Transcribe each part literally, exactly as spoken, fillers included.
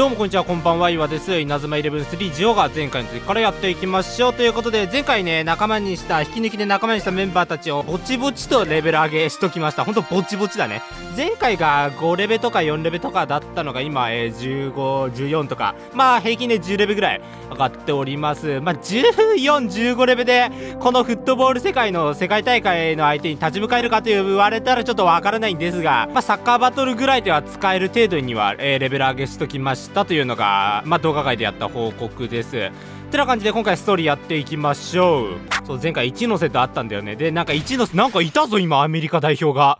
どうもこんにちは、こんばんは、岩です。稲妻イレブンスリージオが前回の続きからやっていきましょうということで、前回ね仲間にした引き抜きで仲間にしたメンバーたちをぼちぼちとレベル上げしときました。ほんとぼちぼちだね。前回がごレベとかよんレベとかだったのが今、えー、じゅうご、じゅうよんとか、まあ平均でじゅうレベぐらい上がっております。まあじゅうよん、じゅうごレベでこのフットボール世界の世界大会の相手に立ち向かえるかと言われたらちょっとわからないんですが、まあサッカーバトルぐらいでは使える程度には、えー、レベル上げしときましたというのがまあ動画外でやった報告です。てな感じで今回ストーリーやっていきましょう。そう、前回一ノ瀬とあったんだよね。でなんか一ノ瀬なんかいたぞ今、アメリカ代表が。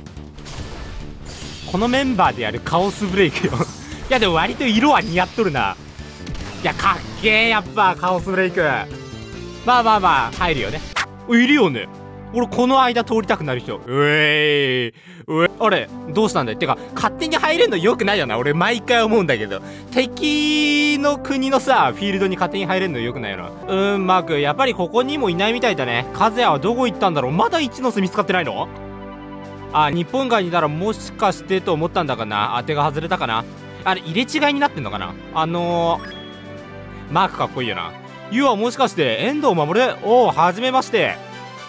このメンバーでやるカオスブレイクよいやでも割と色は似合っとるな。いやかっけえ、やっぱカオスブレイク。まあまあまあ入るよね。いるよね。俺この間通りたくなる人。うえーいうえあれどうしたんだよ。てか勝手に入れんのよくないよな。俺毎回思うんだけど、敵の国のさフィールドに勝手に入れんのよくないよな。うーんマーク、やっぱりここにもいないみたいだね。和也はどこ行ったんだろう。まだ一ノ瀬見つかってないの。あ、日本外にいたらもしかしてと思ったんだかな。当てが外れたかな。あれ入れ違いになってんのかな。あのー、マークかっこいいよな。ユウはもしかして遠藤守る。おお、はじめまして。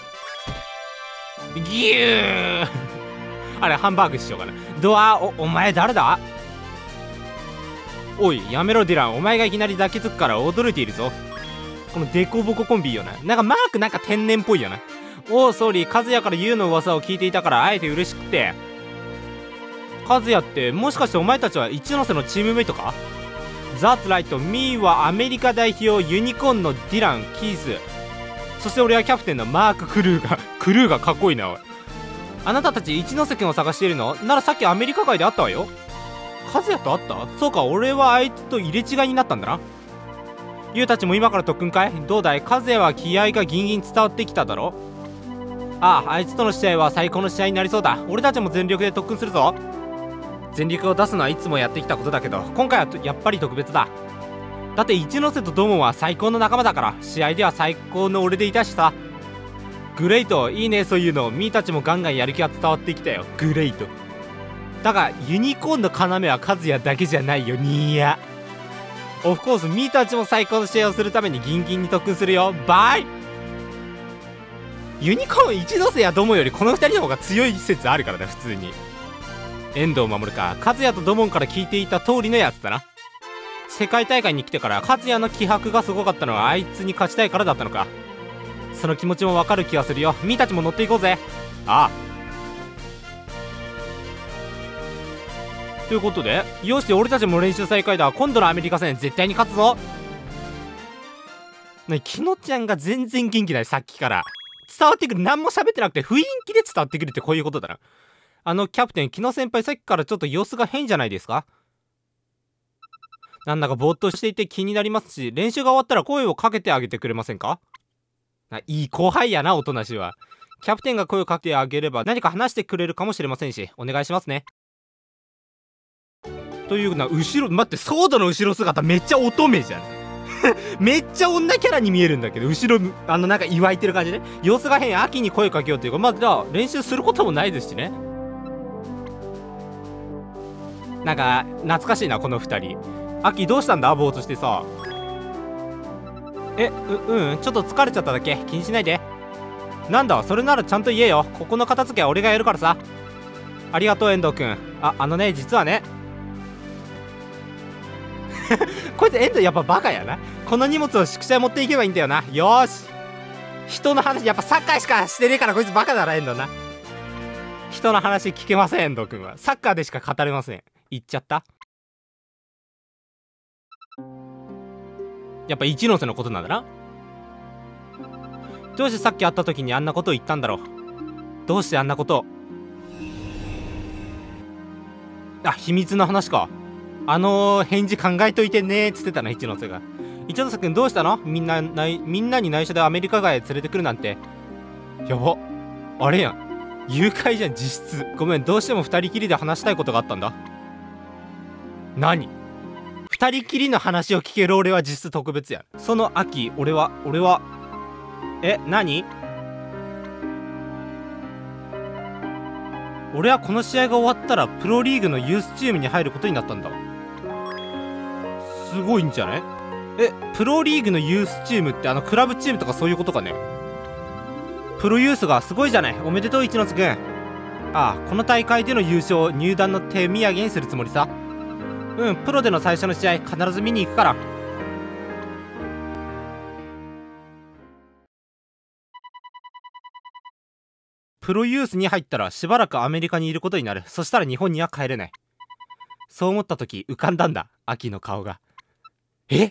ギューあれハンバーグしようかな。ドア、おお前誰だ。おいやめろディラン、お前がいきなり抱きつくから驚いているぞ。このデコボココンビいいよな。なんかマークなんか天然っぽいよな。おお総理、和也からユウの噂を聞いていたからあえて嬉しくて。和也ってもしかしてお前たちは一ノ瀬のチームメイトか。ザッツライト、ミーはアメリカ代表ユニコーンのディラン・キース、そして俺はキャプテンのマーク・クルーガー。クルーガーかっこいいな。おい、あなたたち一ノ瀬君を探しているのならさっきアメリカ界で会ったわよ。和也と会った。そうか、俺はあいつと入れ違いになったんだな。ユウたちも今から特訓かい。どうだい、和也は気合がギンギン伝わってきただろ。ああ、あいつとの試合は最高の試合になりそうだ。俺たちも全力で特訓するぞ。全力を出すのはいつもやってきたことだけど今回はやっぱり特別だ。だって一ノ瀬とドモンは最高の仲間だから、試合では最高の俺でいたしさ。グレイト、いいねそういうの。ミーたちもガンガンやる気が伝わってきたよ。グレイト。だがユニコーンの要は和也だけじゃないよ。ニーヤ。オフコース、ミーたちも最高の試合をするためにギンギンに特訓するよ。バイ。ユニコーン一ノ瀬やドモンよりこのふたりの方が強い説あるからね普通に。遠藤守か、和也とドモンから聞いていた通りのやつだな。世界大会に来てから和也の気迫がすごかったのはあいつに勝ちたいからだったのか。その気持ちもわかる気がするよ。ミーたちも乗っていこうぜ。ああ。ということで、よし俺たちも練習再開だ。今度のアメリカ戦絶対に勝つぞ。ね、キノちゃんが全然元気ない。さっきから伝わってくる。何も喋ってなくて雰囲気で伝わってくるってこういうことだな。あのキャプテンキノ先輩、さっきからちょっと様子が変じゃないですか。なんだかぼーっとしていて気になりますし、練習が終わったら声をかけてあげてくれませんか。いい後輩やな、おとなしは。キャプテンが声をかけてあげれば何か話してくれるかもしれませんし、お願いしますね。というな、後ろ待って、ソードの後ろ姿めっちゃ乙女じゃんめっちゃ女キャラに見えるんだけど、後ろあのなんか祝いてる感じね。様子が変。秋に声かけようというか、まあじゃあ練習することもないですしね。なんか懐かしいなこのふたり。秋どうしたんだぼーっとしてさ。え、う、うんちょっと疲れちゃっただけ。気にしないで。なんだそれならちゃんと言えよ。ここの片付けは俺がやるからさ。ありがとう遠藤くん。あ、あのね実はねこいつ遠藤やっぱバカやな。この荷物を宿舎へ持っていけばいいんだよな。よーし。人の話やっぱサッカーしかしてねえからこいつバカだな遠藤な。人の話聞けません遠藤くんは。サッカーでしか語れません。言っちゃった。やっぱ一ノ瀬のことなんだな。どうしてさっき会った時にあんなことを言ったんだろう。どうしてあんなことを。あ、秘密の話か。あのー、返事考えといてねーっつってたな一ノ瀬が。一ノ瀬くんどうしたの。みんなないみんなに内緒でアメリカ外へ連れてくるなんて。やば、あれやん、誘拐じゃん実質。ごめん、どうしても二人きりで話したいことがあったんだ。何。二人きりの話を聞ける俺は実質特別や。その秋俺は俺はえ何。俺はこの試合が終わったらプロリーグのユースチームに入ることになったんだ。 すごいんじゃない？え、プロリーグのユースチームってあのクラブチームとかそういうことかね。プロユースがすごいじゃない。おめでとう一ノ瀬くん。ああ、この大会での優勝入団の手土産にするつもりさ。うん、プロでの最初の試合必ず見に行くから。プロユースに入ったらしばらくアメリカにいることになる。そしたら日本には帰れない。そう思った時浮かんだんだ、秋の顔が。え？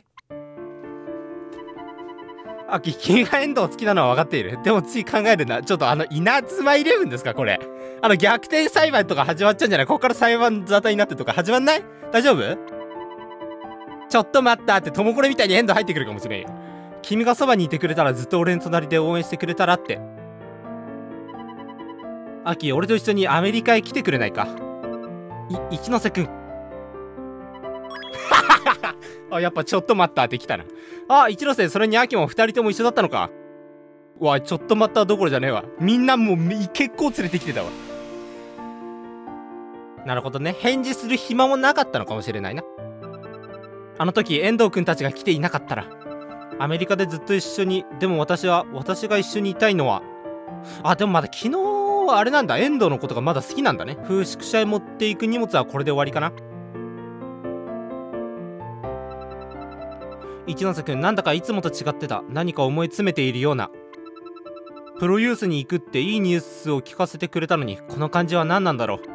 秋、君が遠藤好きなのは分かっている。でもつい考えるな。ちょっとあの稲妻イレブンですかこれ。あの逆転裁判とか始まっちゃうんじゃない？ここから裁判沙汰になってとか始まんない？大丈夫？ちょっと待ったって、ともこれみたいに遠藤入ってくるかもしれんよ。君がそばにいてくれたらずっと俺の隣で応援してくれたらって。秋、俺と一緒にアメリカへ来てくれないか？い、一ノ瀬くん。あ、やっぱちょっと待ったって来たな。あ、一ノ瀬、それに秋も二人とも一緒だったのか。うわ、ちょっと待ったどころじゃねえわ。みんなもう結構連れてきてたわ。なるほどね。返事する暇もなかったのかもしれないな。あの時遠藤くんたちが来ていなかったらアメリカでずっと一緒に。でも私は私が一緒にいたいのは、あ、でもまだ昨日あれなんだ、遠藤のことがまだ好きなんだね。風宿舎へ持っていく荷物はこれで終わりかな。一ノ瀬くん、なんだかいつもと違ってた。何か思い詰めているような。プロユースに行くっていいニュースを聞かせてくれたのに、この感じは何なんだろう。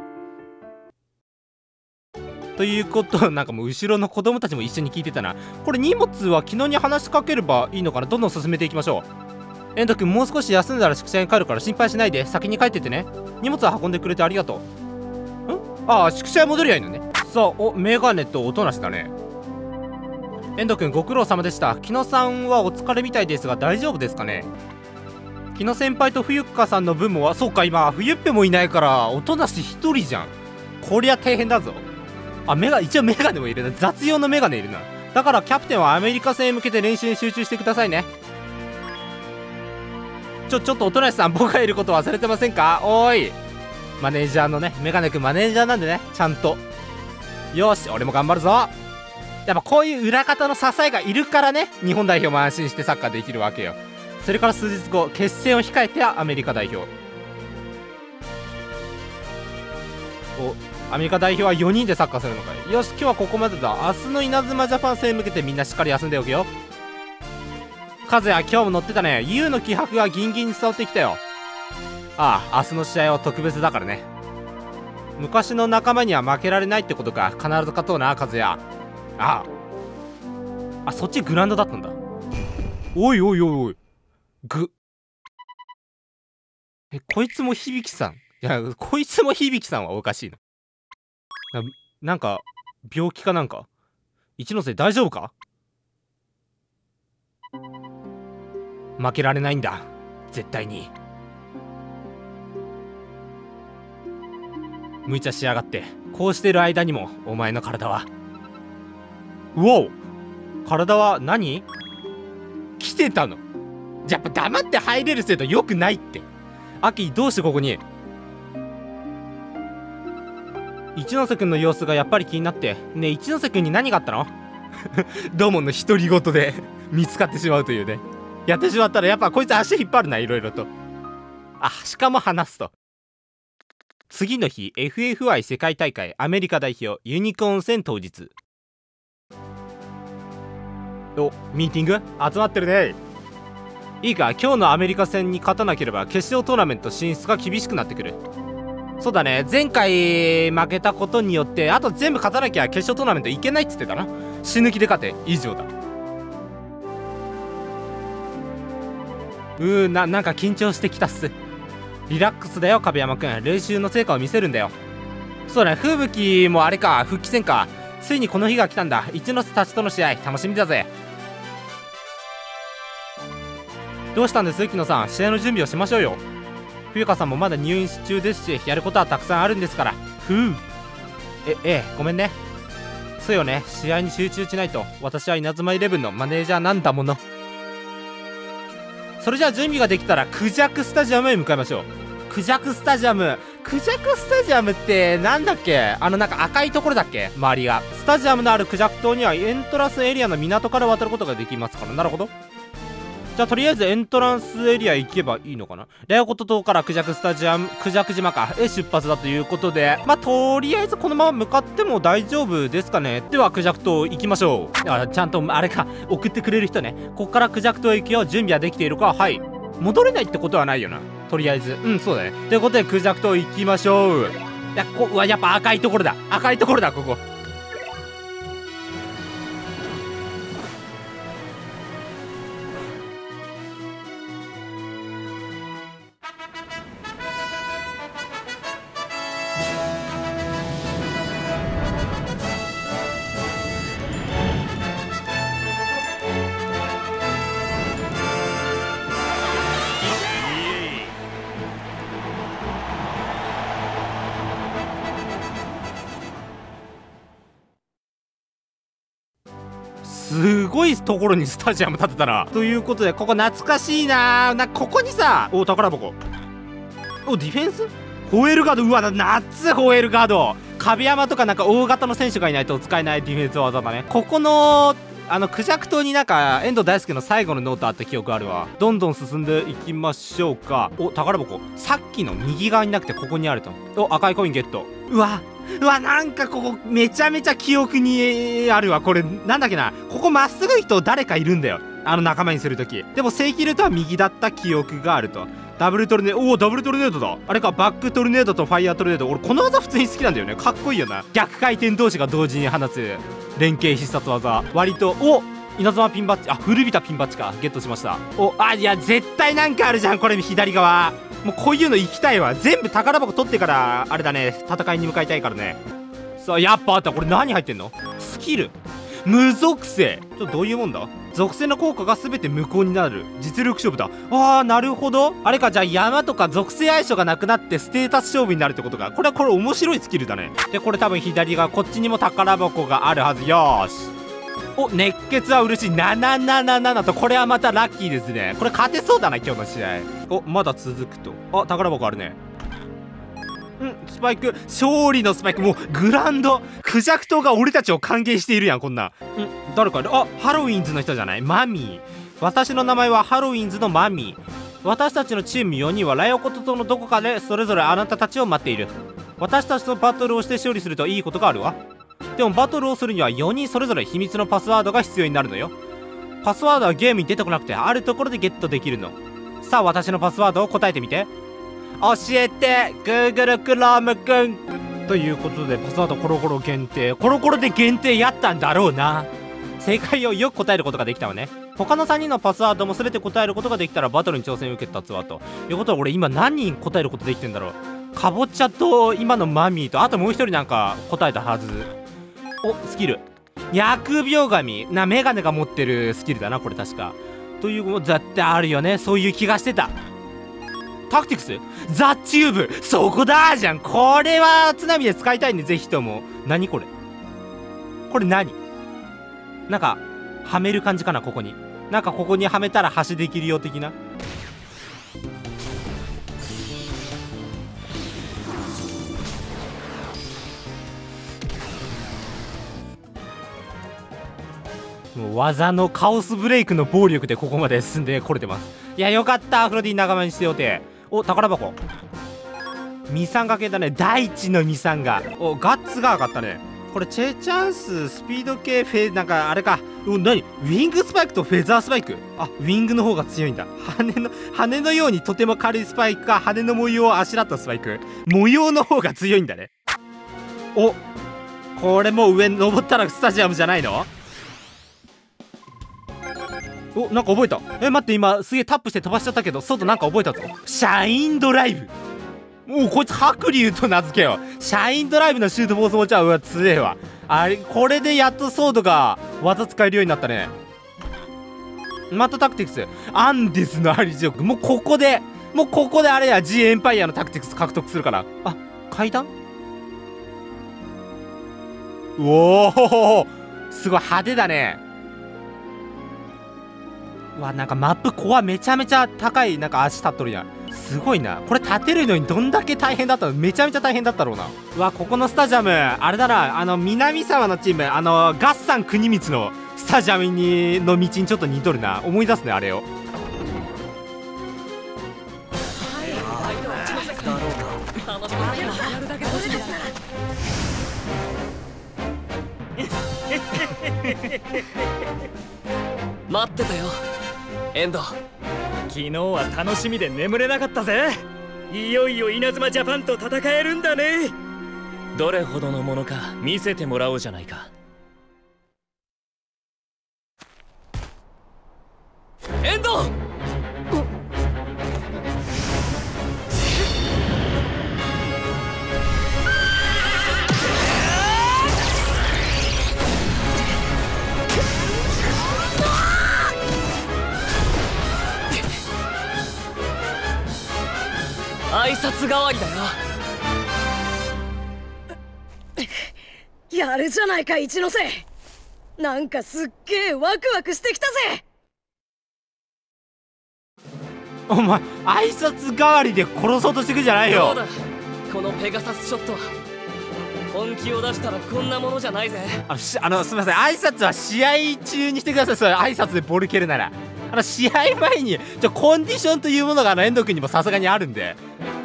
ということなんかもう後ろの子供たちも一緒に聞いてたな。これ荷物は昨日に話しかければいいのかな。どんどん進めていきましょう。遠藤くん、もう少し休んだら宿舎に帰るから心配しないで。先に帰っててね。荷物は運んでくれてありがとう。ん？ああ、宿舎へ戻りゃいいのね。さあ、お、メガネと音無しだね。遠藤くん、ご苦労様でした。木野さんはお疲れみたいですが大丈夫ですかね。木野先輩と冬香さんの分もは、そうか、今冬っぺもいないから音無し一人じゃん。こりゃ大変だぞ。あ、メガ、一応メガネもいるな。雑用のメガネいるな。だからキャプテンはアメリカ戦へ向けて練習に集中してくださいね。ちょ、ちょっと音無さん、僕がいること忘れてませんか？おーい。マネージャーのね、メガネくんマネージャーなんでね、ちゃんと。よし、俺も頑張るぞ。やっぱこういう裏方の支えがいるからね、日本代表も安心してサッカーできるわけよ。それから数日後、決戦を控えてはアメリカ代表。お、アメリカ代表はよにんでサッカーするのかい。よし、今日はここまでだ。明日の稲妻ジャパン戦へ向けてみんなしっかり休んでおけよ。和也、今日も乗ってたね。ユウの気迫がギンギンに伝わってきたよ。ああ、明日の試合は特別だからね。昔の仲間には負けられないってことか。必ず勝とうな、和也。ああ。あ、そっちグラウンドだったんだ。おいおいおいおい。ぐ。え、こいつも響さん。いや、こいつも響さんはおかしいな。な、なんか、病気かなんか。一ノ瀬大丈夫か？負けられないんだ。絶対に。無茶しやがって。こうしてる間にも、お前の体は。うおう！体は何？来てたの？やっぱ黙って入れる制度よくないって。アキ、どうしてここに？一ノ瀬くんの様子がやっぱり気になって。ねえ、一ノ瀬くんに何があったの？どうもの独り言で見つかってしまうというね。やってしまったらやっぱこいつ足引っ張るな、いろいろと。あ、しかも話すと。次の日、 エフエフアイ 世界大会アメリカ代表ユニコーン戦当日。お、ミーティング集まってるね。いいか、今日のアメリカ戦に勝たなければ決勝トーナメント進出が厳しくなってくる。そうだね、前回負けたことによってあと全部勝たなきゃ決勝トーナメントいけないっつってたな。死ぬ気で勝て以上だ。うーな、なんか緊張してきたっす。リラックスだよ壁山くん。練習の成果を見せるんだよ。そうだね、風吹もあれか、復帰戦か。ついにこの日が来たんだ。一ノ瀬たちとの試合楽しみだぜ。どうしたんです木野さん、試合の準備をしましょうよ。冬香さんもまだ入院中ですし、やることはたくさんあるんですから。ふう。え、ええ、ごめんね。そうよね、試合に集中しないと。私は稲妻イレブンのマネージャーなんだもの。それじゃあ準備ができたらクジャクスタジアムへ向かいましょう。クジャクスタジアム、 クジャクスタジアムってなんだっけ、あのなんか赤いところだっけ、周りが。スタジアムのあるクジャク島にはエントランスエリアの港から渡ることができますから。なるほど。じゃあとりあえずエントランスエリア行けばいいのかな。レアコト島からクジャクスタジアム、クジャク島かへ出発だということで、まあとりあえずこのまま向かっても大丈夫ですかね。ではクジャク島行きましょう。あ、ちゃんとあれか、送ってくれる人ね。こっからクジャク島行くよ。準備はできているか。はい。戻れないってことはないよな、とりあえず。うん、そうだね。ということでクジャク島行きましょう。いや、こうわ、やっぱ赤いところだ、赤いところだ、ここ。すごいところにスタジアム建てたな。ということで、ここ懐かしいな。なここにさ、お宝箱、おディフェンスホエールガード。うわ、夏ホエールガード。壁山とかなんか大型の選手がいないと使えないディフェンス技だね。ここのあのクジャク島になんか遠藤大輔の最後のノートあった記憶あるわ。どんどん進んでいきましょうか。お宝箱、さっきの右側になくてここにあると。お赤いコインゲット。うわうわ、なんかここめちゃめちゃ記憶にあるわ。これなんだっけな、ここまっすぐ人誰かいるんだよ、あの仲間にするとき。でも正規ルートは右だった記憶があると。ダブルトルネード、おおダブルトルネードだ。あれか、バックトルネードとファイヤートルネード。俺この技普通に好きなんだよね。かっこいいよな。逆回転同士が同時に放つ連携必殺技、割と。お稲妻ピンバッジ、あ古びたピンバッジかゲットしました。おあいや絶対なんかあるじゃんこれ左側。もうこういうの行きたいわ。全部宝箱取ってからあれだね、戦いに向かいたいからね。さあやっぱあった。これ何入ってんの。スキル無属性。ちょっとどういうもんだ。属性の効果が全て無効になる実力勝負だ。あーなるほど。あれか、じゃあ山とか属性相性がなくなってステータス勝負になるってことか。これはこれ面白いスキルだね。でこれ多分左側こっちにも宝箱があるはず。よーし。お熱血は嬉しい。ななななななと、これはまたラッキーですね。これ勝てそうだな今日の試合。おまだ続くと。あ宝箱あるね。んスパイク、勝利のスパイク。もうグランドクジャク島が俺たちを歓迎しているやん。こんなんん誰かいる。あハロウィンズの人じゃない。マミー。私の名前はハロウィンズのマミー。私たちのチームよにんはライオコト島のどこかでそれぞれあなたたちを待っている。私たちとバトルをして勝利するといいことがあるわ。でもバトルをするにはよにんそれぞれ秘密のパスワードが必要になるのよ。パスワードはゲームに出てこなくてあるところでゲットできるの。さあ私のパスワードを答えてみて。教えて Google クロームくん。ということでパスワードコロコロ限定。コロコロで限定やったんだろうな。正解をよく答えることができたわね。他のさんにんのパスワードも全て答えることができたらバトルに挑戦を受けたつわということは、俺今何人答えることできてんだろう。かぼちゃと今のマミーとあともう一人なんか答えたはず。おスキル疫病神な、メガネが持ってるスキルだなこれ確か。というも絶対あるよね。そういう気がしてた。タクティクスザ・チューブ、そこだじゃん。これは津波で使いたいんでぜひとも。何これこれ何なんかはめる感じかな。ここになんかここにはめたら橋できるよ的な。もう技のカオスブレイクの暴力でここまで進んでこれてます。いやよかった。アフロディン仲間にしてよて。お宝箱ミサンガ系だね。大地のミサンガ。おガッツが上がったね。これチェチャンススピード系フェなんかあれか。お何ウィングスパイクとフェザースパイク。あウィングの方が強いんだ。羽の羽のようにとても軽いスパイクか羽の模様をあしらったスパイク。模様の方が強いんだね。おこれもう上に登ったらスタジアムじゃないの。おなんか覚えた。え待って今すげえタップして飛ばしちゃったけど外なんか覚えたぞ。シャインドライブ。もうこいつ白龍と名付けよう。シャインドライブのシュートフォース持ちはうわ強えわ。あれこれでやっとソードが技使えるようになったね。マットタクティクスアンデスのアリジョーク。もうここでもうここであれや G エンパイアのタクティクス獲得するから。あ階段うおーすごい派手だね。うわなんかマップコアめちゃめちゃ高いなんか足立っとるやん。 すごいな。これ建てるのにどんだけ大変だったの。めちゃめちゃ大変だったろうな。うわ、ここのスタジアムあれだな、あの南沢のチーム、あのガッサン国光のスタジアムにの道にちょっと似とるな。思い出すねあれを。 待ってたよエンド。 昨日は楽しみで眠れなかったぜ。いよいよ稲妻ジャパンと戦えるんだね。どれほどのものか見せてもらおうじゃないか。 エンド。挨拶代わりだよ。 やるじゃないか一ノ瀬。なんかすっげえワクワクしてきたぜ。 お前挨拶代わりで殺そうとしてくんじゃないよ。 そうだ、このペガサスショットは本気を出したらこんなものじゃないぜ。 あのしあのすみません、挨拶は試合中にしてください。それ挨拶でボール蹴るなら、あの試合前にちょコンディションというものがあの遠藤君にもさすがにあるんで。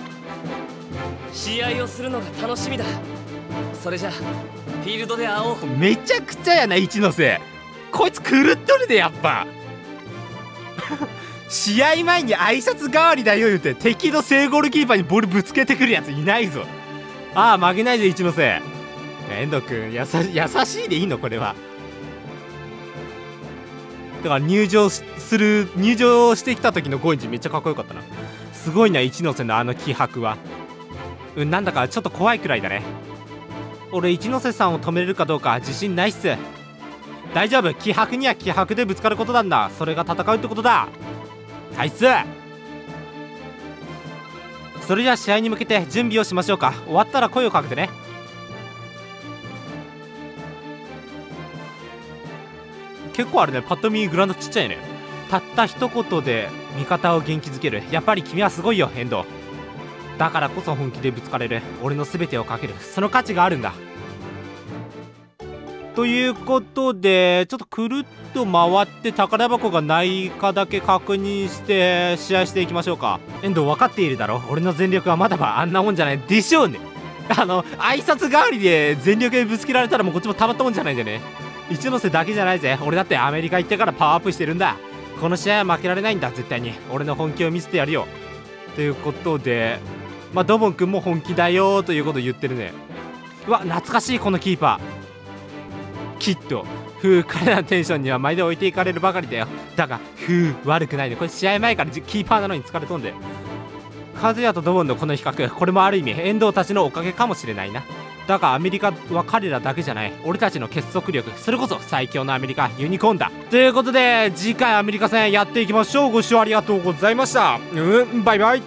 試合をするのが楽しみだ。それじゃフィールドで会おう。 めちゃくちゃやな一ノ瀬、こいつ狂っとるでやっぱ試合前に挨拶代わりだよ言うて敵の正ゴールキーパーにボールぶつけてくるやついないぞ。ああ負けないぜ一ノ瀬。遠藤君やさ優しいでいいのこれは。だから入場する入場してきた時のゴインジめっちゃかっこよかったな。すごいな一ノ瀬のあの気迫は。うん、なんだかちょっと怖いくらいだね。俺一ノ瀬さんを止めれるかどうか自信ないっす。大丈夫、気迫には気迫でぶつかることなんだ。それが戦うってことだ。はいっす。それじゃあ試合に向けて準備をしましょうか。終わったら声をかけてね。結構あれね、パッと見グラウンドちっちゃいね。たった一言で味方を元気づける。やっぱり君はすごいよ遠藤。だからこそ本気でぶつかれる。俺の全てをかける、その価値があるんだ。ということでちょっとくるっと回って宝箱がないかだけ確認して試合していきましょうか。遠藤分かっているだろ、俺の全力はまだまあんなもんじゃないでしょうね。あの挨拶代わりで全力でぶつけられたらもうこっちもたまったもんじゃないんでね。一ノ瀬だけじゃないぜ、俺だってアメリカ行ってからパワーアップしてるんだ。この試合は負けられないんだ絶対に。俺の本気を見せてやるよ。ということでまあドボン君も本気だよということを言ってるね。うわ懐かしいこのキーパー。きっとふう彼らのテンションには毎度置いていかれるばかりだよ。だがふう悪くないね。これ試合前からキーパーなのに疲れとんで。和也とドボンのこの比較、これもある意味遠藤たちのおかげかもしれないな。だがアメリカは彼らだけじゃない。俺たちの結束力、それこそ最強のアメリカユニコーンだ。ということで次回アメリカ戦やっていきましょう。ご視聴ありがとうございました。うんバイバイ。